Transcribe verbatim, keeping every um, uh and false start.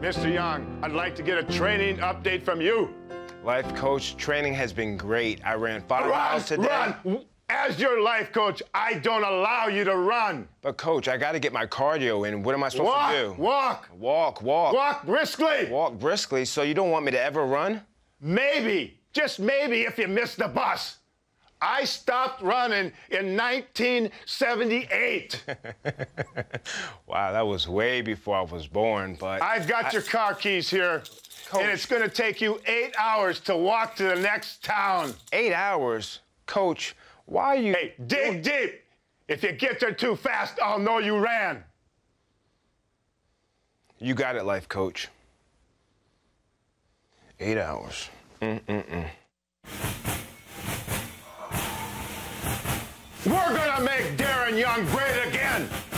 Mister Young, I'd like to get a training update from you. Life coach, training has been great. I ran five Run, miles today. Run! As your life coach, I don't allow you to run. But coach, I got to get my cardio in. What am I supposed walk, to do? Walk, Walk, walk. walk briskly. Walk briskly. So you don't want me to ever run? Maybe, just maybe, if you miss the bus. I stopped running in nineteen seventy-eight. Wow, that was way before I was born, but... I've got I... your car keys here, Coach. and it's going to take you eight hours to walk to the next town. Eight hours? Coach, why are you... Hey, dig deep. If you get there too fast, I'll know you ran. You got it, life coach. Eight hours. Mm-mm-mm. We're gonna make Darren Young great again.